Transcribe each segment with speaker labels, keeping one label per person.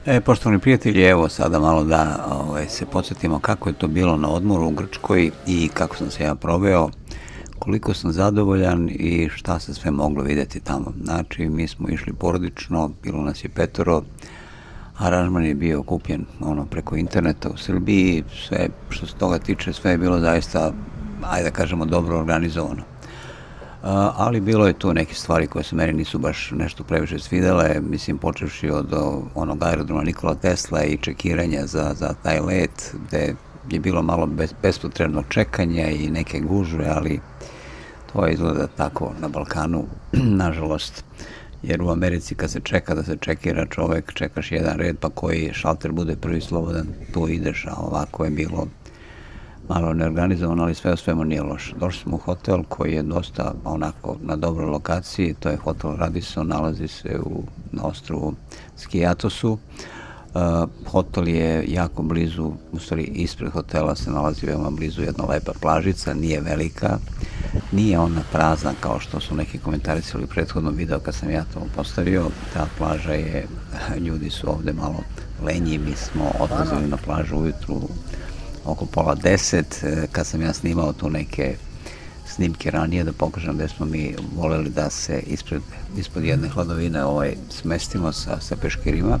Speaker 1: Poštovani prijatelji, evo sada malo da se podsjetimo kako je to bilo na odmoru u Grčkoj i kako sam se ja proveo, koliko sam zadovoljan i šta se sve moglo videti tamo. Znači, mi smo išli porodično, bilo nas je 5, aranžman je bio kupljen preko interneta u Srbiji, sve što se toga tiče, sve je bilo zaista, ajde da kažemo, dobro organizovano. Ali bilo je tu neke stvari koje se meni nisu baš nešto previše svidele, mislim, počevši od onog aerodroma Nikola Tesla i čekiranja za taj let, gde je bilo malo bespotrebno čekanja i neke gužve, ali to izgleda tako na Balkanu, nažalost, jer u Americi kad se čeka da se čekira čovek, čekaš jedan red, pa koji šalter bude prvi slobodan, tu ideš, a ovako je bilo malo neorganizovano, ali sve o svemu nije loše. Došli smo u hotel koji je dosta onako na dobroj lokaciji, to je hotel Radisson, nalazi se na ostrvu Skijatosu. Hotel je jako blizu, u stvari ispred hotela se nalazi veoma blizu jedna lepa plažica, nije velika, nije ona prazna kao što su neki komentarisali u prethodnom videu kad sam ja to postavio. Ta plaža je, ljudi su ovde malo lenji, mi smo odlazili na plažu ujutru oko 9:30, kad sam ja snimao tu neke snimke ranije da pokažem da smo mi voleli da se ispod jedne hladovine smestimo sa peškirima.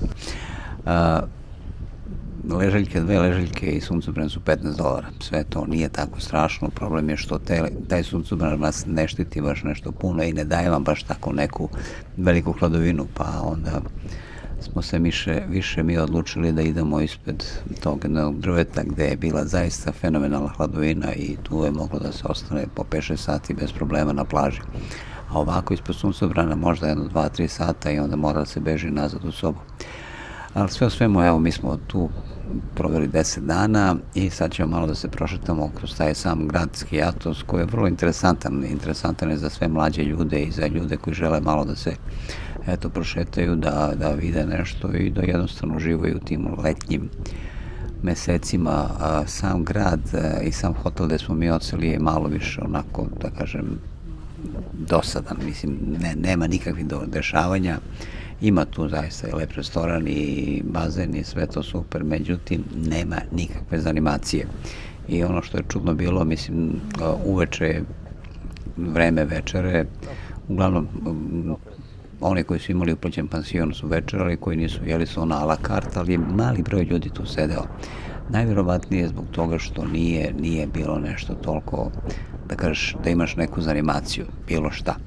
Speaker 1: Ležaljke, 2 ležaljke i suncobran su $15. Sve to nije tako strašno, problem je što taj suncobran vas ne štiti baš nešto puno i ne daje vam baš tako neku veliku hladovinu, pa onda smo se više mi odlučili da idemo ispred tog jednog drveta gde je bila zaista fenomenalna hladovina i tu je moglo da se ostane po 5-6 sati bez problema na plaži. A ovako ispod suncobrana možda 1-2-3 sata i onda mora da se beži nazad u sobu. Ali sve o svemu, evo, mi smo tu proveli 10 dana i sad ćemo malo da se prošetamo kroz taj sam grad Skijatos koji je vrlo interesantan. Interesantan je za sve mlađe ljude i za ljude koji žele malo da se prošetaju, da vide nešto i da jednostavno uživaju u tim letnjim mesecima. Sam grad i sam hotel gde smo mi odseli je malo više onako, da kažem, dosadan. Mislim, nema nikakvih dešavanja. Ima tu zaista i lep restoran i bazen i sve to super, međutim, nema nikakve zanimacije. I ono što je čudno bilo, mislim, uveče, vreme večere, uglavnom, oni koji su imali uplaćen pansion su večerali, koji nisu, jeli su a la carte, ali je mali broj ljudi tu sedeo. Najvjerovatnije zbog toga što nije bilo nešto toliko, da kažeš, da imaš neku zanimaciju, bilo šta.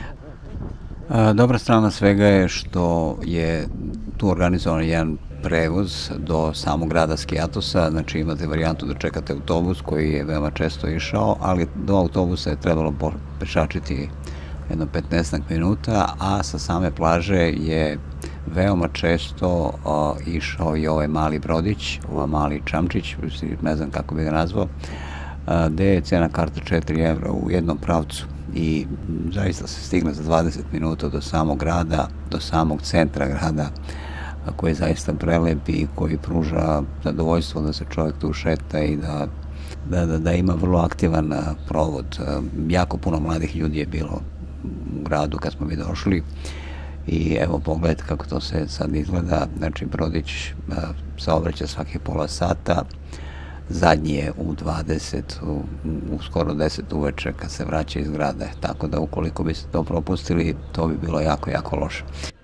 Speaker 1: Dobra strana svega je što je tu organizovan jedan prevoz do samog grada Skijatosa, znači imate varijantu da čekate autobus koji je veoma često išao, ali do autobusa je trebalo pešačiti jedno 15 minuta, a sa same plaže je veoma često išao i ovaj mali brodić, ovaj mali čamčić, ne znam kako bi ga nazvao, gde je cena karta €4 u jednom pravcu i zaista se stigne za 20 minuta do samog grada, do samog centra grada, koji je zaista prelep i koji pruža zadovoljstvo da se čovjek tu šeta i da ima vrlo aktivan provod. Jako puno mladih ljudi je bilo u gradu kad smo mi došli i evo pogledajte kako to se sad izgleda, znači brodić saobraća svake pola sata, zadnji je u 20, u skoro 10 uveče kad se vraća iz grada, tako da ukoliko biste to propustili, to bi bilo jako, jako loše.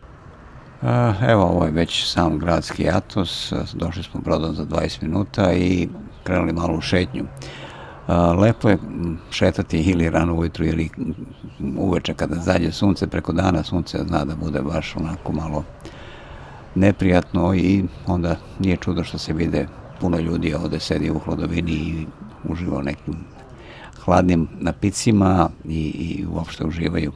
Speaker 1: Evo, ovo je već sam grad Skijatos, došli smo brodom za 20 minuta i krenuli malo u šetnju. Lepo je šetati ili rano ujutru ili uveče kada zađe sunce, preko dana sunce zna da bude baš onako malo neprijatno i onda nije čudo što se vide puno ljudi ovde sedi u hladovini i uživa nekim hladnim napicima i uopšte uživaju.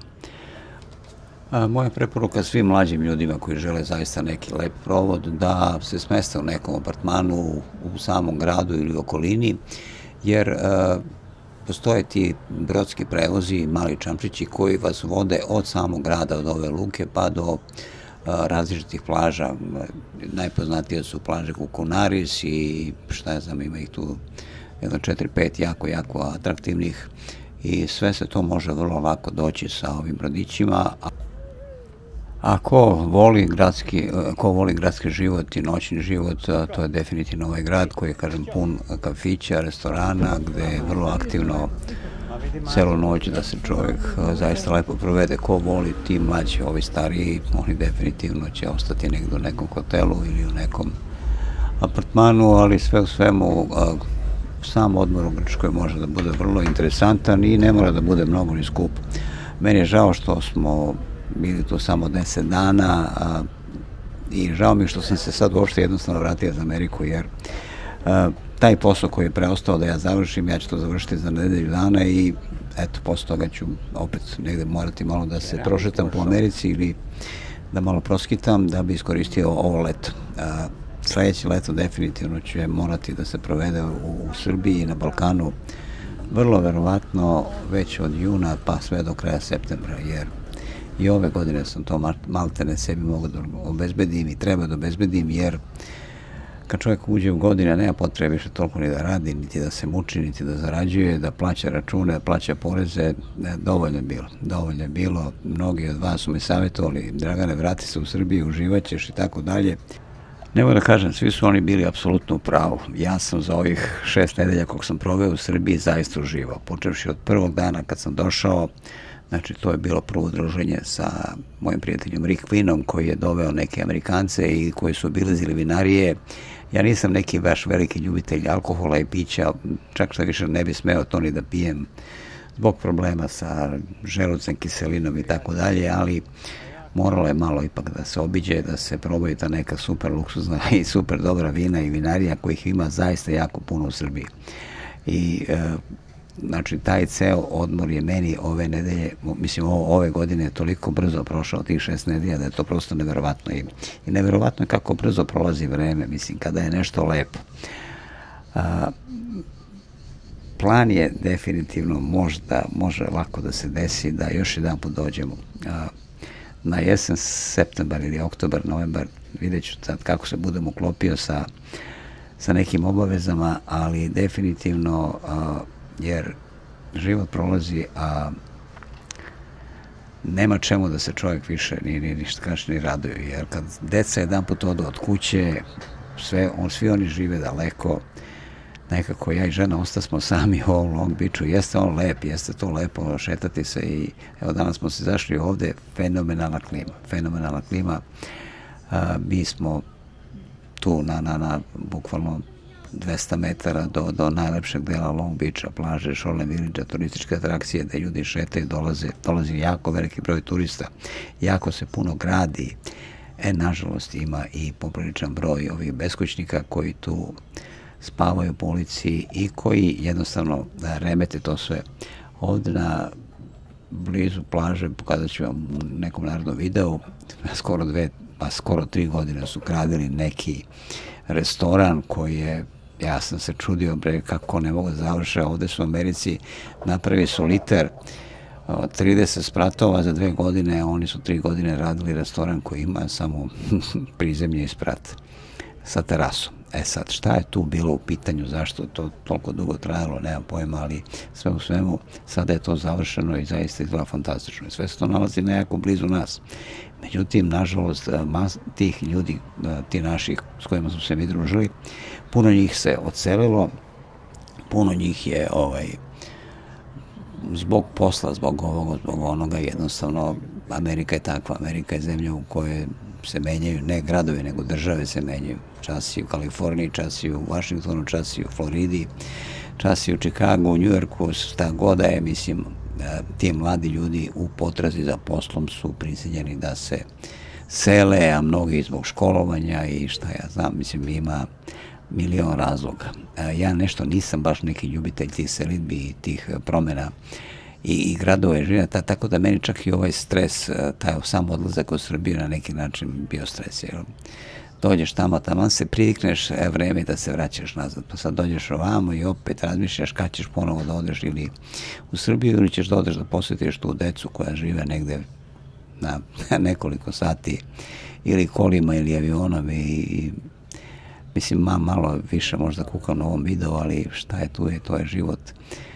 Speaker 1: Moja preporuka svim mlađim ljudima koji žele zaista neki lep provod da se smeste u nekom apartmanu u samom gradu ili okolini, jer postoje ti brodski prevozi, mali čamčići koji vas vode od samog grada, od ove luke pa do različitih plaža. Najpoznatije su plaže Kukunaris i šta ja znam, ima ih tu 4-5 jako atraktivnih i sve se to može vrlo lako doći sa ovim brodićima. Ko voli gradski život i noćni život, to je definitivno ovaj grad koji je, kažem, pun kafića, restorana, gde je vrlo aktivno celu noć da se čovjek zaista lepo provede. Ko voli, ti mlađi, ovi stariji, oni definitivno će ostati negdje u nekom hotelu ili u nekom apartmanu, ali sve u svemu sam odmor u Grčkoj može da bude vrlo interesantan i ne mora da bude mnogo ni skup. Meni je žao što smo bili tu samo 10 dana i žao mi što sam se sad uopšte jednostavno vratio za Ameriku, jer taj posao koji je preostao da ja završim, ja ću to završiti za nedelju dana i eto, posle toga ću opet negde morati malo da se prošetam po Americi ili da malo proskitam da bi iskoristio ovo leto. Sledeće leto definitivno će morati da se provede u Srbiji i na Balkanu, vrlo verovatno već od juna pa sve do kraja septembra, jer i ove godine sam to maltene sebi mogu da obezbedim i treba da obezbedim, jer kad čovjek uđe u godine, nema potrebe više toliko ni da radi, niti da se muči, niti da zarađuje, da plaća račune, da plaća poreze, dovoljno je bilo. Dovoljno je bilo, mnogi od vas su mi savjetovali, Dragane, vrati se u Srbiju, uživaćeš i tako dalje. Ne mogu da kažem, svi su oni bili apsolutno u pravu. Ja sam za ovih 6 nedelja kog sam proveo u Srbiji zaista uživao. Počevši od prvog dana kad sam došao, znači to je bilo prvo druženje sa mojim prijateljom Rick Quinnom, koji je doveo neke Amerikance i koji su obilazili vinarije. Ja nisam neki baš veliki ljubitelj alkohola i pića, čak što više ne bi smeo to ni da pijem zbog problema sa želucem, kiselinom i tako dalje, ali moralo je malo ipak da se obiđe, da se probaju ta neka super luksuzna i super dobra vina i vinarija kojih ima zaista jako puno u Srbiji. I znači taj ceo odmor je meni ove nedelje, mislim ove godine je toliko brzo prošao tih 6 nedelja da je to prosto neverovatno i neverovatno je kako brzo prolazi vreme, mislim, kada je nešto lepo. Plan je definitivno može lako da se desi da još jedan put dođemo na jesen, septembar ili oktobar, novembar, vidjet ću sad kako se budem uklopio sa nekim obavezama, ali definitivno jer život prolazi, a nema čemu da se čovjek više ni raduju, jer kad deca jedan put odu od kuće, svi oni žive daleko, nekako ja i žena ostasmo sami u ovom Long Beachu, jeste on lep, jeste to lepo šetati se i evo danas smo se zašli ovde, fenomenalna klima, mi smo tu na bukvalno 200 metara do najlepšeg dela Long Beacha, plaže, Šorle Village, turističke atrakcije, da ljudi šetaju, dolazi jako veliki broj turista, jako se puno gradi, nažalost ima i popriličan broj ovih beskućnika koji tu spavaju po ulici i koji jednostavno remete to sve. Ovde na blizu plaže, pokazat ću vam u nekom narednom videu, skoro 3 godine su gradili neki restoran koji je, ja sam se čudio kako ne mogu da završe, ovde su u Americi napravili soliter 30 spratova za 2 godine, oni su 3 godine radili restoran koji ima samo prizemlje i sprat sa terasom. Sad, šta je tu bilo u pitanju, zašto to toliko dugo trajalo, nemam pojma, ali sve u svemu, sada je to završeno i zaista izgleda fantastično. I sve se to nalazi nekako blizu nas. Međutim, nažalost, tih ljudi, ti naših s kojima smo se mi družili, puno njih se odselilo, puno njih je zbog posla, zbog ovoga, zbog onoga, jednostavno Amerika je takva, Amerika je zemlja u kojoj se menjaju, ne gradovi, nego države se menjaju. Čas i u Kaliforniji, čas i u Washingtonu, čas i u Floridi, čas i u Čikagu, u Njujorku, šta god je, mislim, ti mladi ljudi u potrazi za poslom su prisiljeni da se sele, a mnogi zbog školovanja i šta ja znam, mislim, ima milion razloga. Ja nešto nisam baš neki ljubitelj tih selidbi i tih promjena i gradove života, tako da meni čak i ovaj stres, taj sam odlazak u Srbiju na neki način bio stres, jer dođeš tamo, tamo se privikneš vreme da se vraćaš nazad, pa sad dođeš ovamo i opet razmišljaš kad ćeš ponovo da odeš ili u Srbiju ili ćeš da odeš da posjetiš tu decu koja žive negde na nekoliko sati ili kolima ili avionom i mislim malo više možda kukam na ovom videu, ali šta je tu je, to je život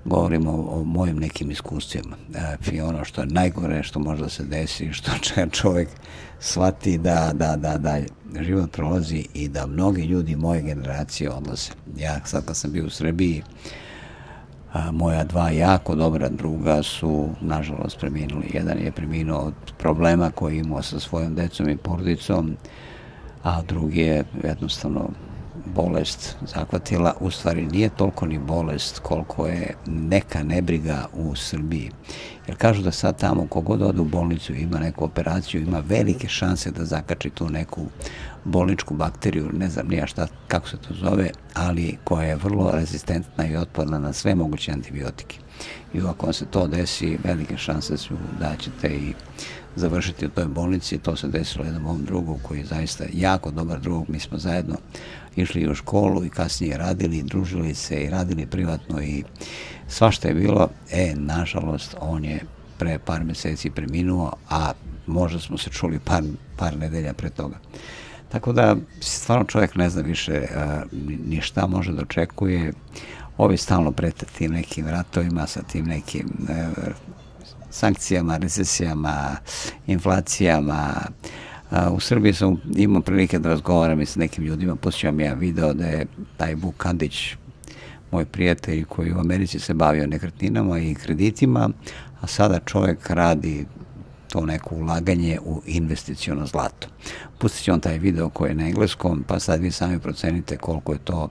Speaker 1: govorimo o mojim nekim iskustvima. I ono što je najgore, što možda se desi, što čovjek shvati da život prolazi i da mnogi ljudi moje generacije odlaze. Ja sad kad sam bio u Srbiji, moja dva jako dobra druga su, nažalost, preminuli. Jedan je preminuo od problema koji imao sa svojom decom i porodicom, a drugi je jednostavno bolest zahvatila. U stvari nije toliko ni bolest koliko je neka nebriga u Srbiji. Jer kažu da sad tamo kogod ode u bolnicu ima neku operaciju, ima velike šanse da zakači tu neku bolničku bakteriju, ne znam nija šta, kako se to zove, ali koja je vrlo rezistentna i otporna na sve moguće antibiotike. I ako se to desi, velike šanse su da ćete i završiti u toj bolnici. To se desilo jednom mom drugu koji je zaista jako dobar drug. Mi smo zajedno išli u školu i kasnije radili, družili se i radili privatno i svašta je bilo. Nažalost, on je pre par meseci preminuo, a možda smo se čuli par nedelja pre toga. Tako da, stvarno čovjek ne zna više ni šta može da očekuje. Ovi stalno prete tim nekim ratovima, sa tim nekim sankcijama, recesijama, inflacijama. U Srbiji sam imao prilike da razgovaram i sa nekim ljudima. Poslije vam ja video da je taj Vuk Kandić, moj prijatelj koji u Americi se bavio nekretninama i kreditima, a sada čovjek radi to neko ulaganje u investiciono zlato. Pustit ću vam taj video koji je na engleskom, pa sad vi sami procenite koliko je to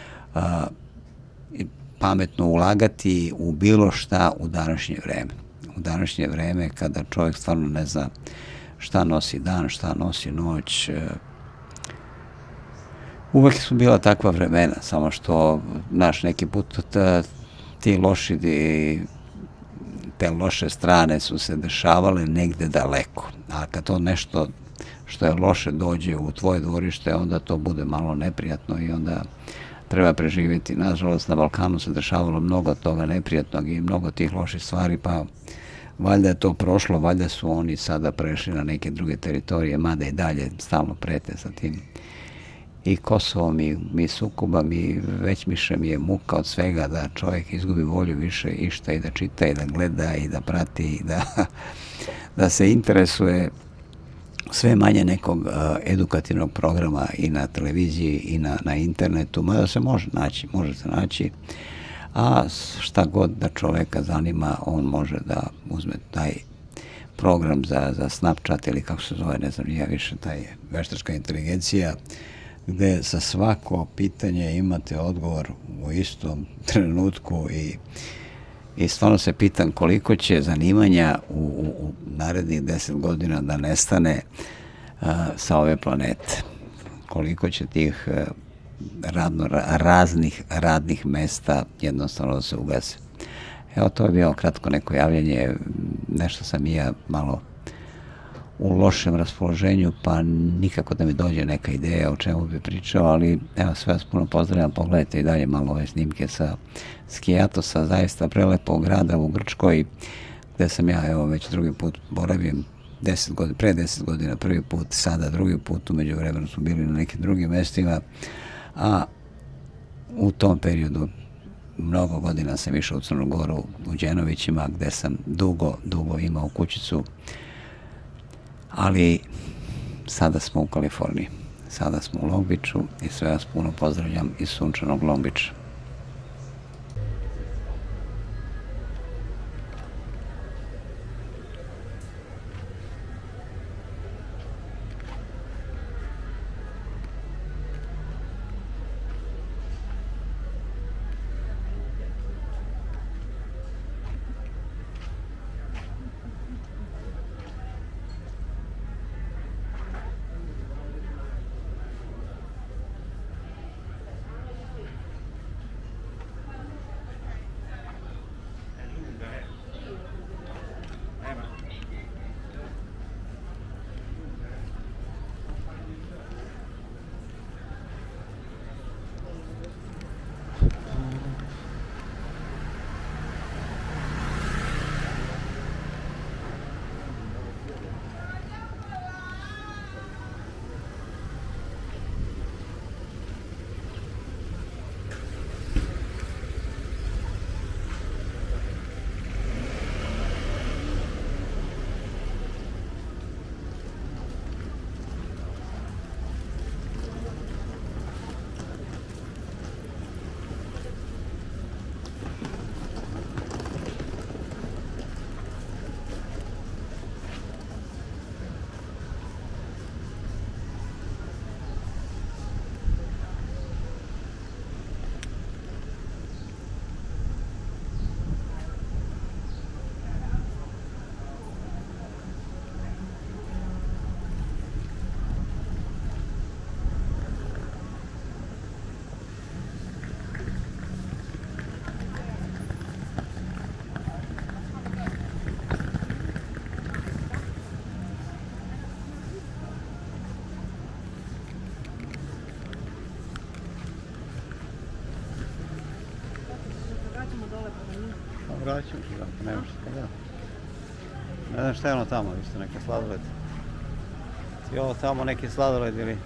Speaker 1: pametno ulagati u bilo šta u današnje vreme. U današnje vreme kada čovjek stvarno ne zna šta nosi dan, šta nosi noć. Uvek su bila takva vremena, samo što neki put te loše strane su se dešavale negde daleko. A kad to nešto što je loše dođe u tvoje dvorište, onda to bude malo neprijatno i onda treba preživjeti. Nažalost, na Balkanu se dešavalo mnogo toga neprijatnog i mnogo tih loših stvari, pa valjda je to prošlo, valjda su oni sada prešli na neke druge teritorije, mada i dalje stalno prete sa tim. I Kosovom mi sukobom i već više mi je muka od svega da čovjek izgubi volju više išta i da čita i da gleda i da prati i da se interesuje sve manje nekog edukativnog programa i na televiziji i na internetu, mada se može se naći, a šta god da čoveka zanima, on može da uzme taj program za Snapchat ili kako se zove, ne znam ja više, taj veštačka inteligencija, gde za svako pitanje imate odgovor u istom trenutku i stvarno se pitam koliko će zanimanja u narednih 10 godina da nestane sa ove planete. Koliko će tih raznih radnih mesta jednostavno da se ugase. Evo, to je bilo kratko neko javljanje, nešto sam i ja malo u lošem raspoloženju, pa nikako da mi dođe neka ideja o čemu bi pričao, ali evo, sve vas puno pozdravljam, pogledajte i dalje malo ove snimke sa Skijatosa, zaista prelepog grada u Grčkoj, gde sam ja, evo, već drugi put boravim, pre 10 godina prvi put, sada drugi put, umeđu vremenu smo bili na nekim drugim mestima, a u tom periodu mnogo godina sam išao u Crnu Goru, u Đenovićima, gde sam dugo imao kućicu, ali sada smo u Kaliforniji, sada smo u Long Beachu i sve vas puno pozdravljam iz sunčanog Long Beacha. vraćam se, da, nema šta da. Ne znam šta je ono tamo, isto neka sladoled. I ovo tamo neki sladoled ili...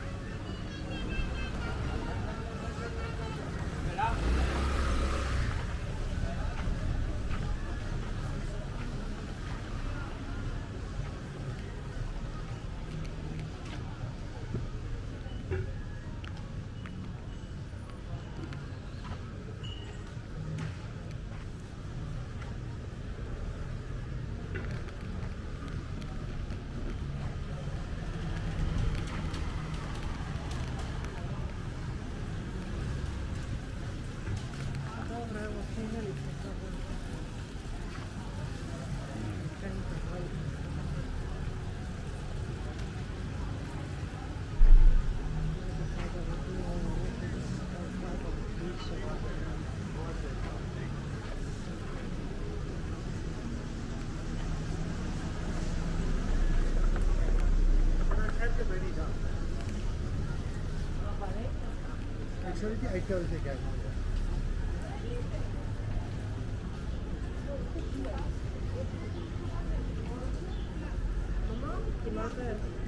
Speaker 2: Mamma, die Marke.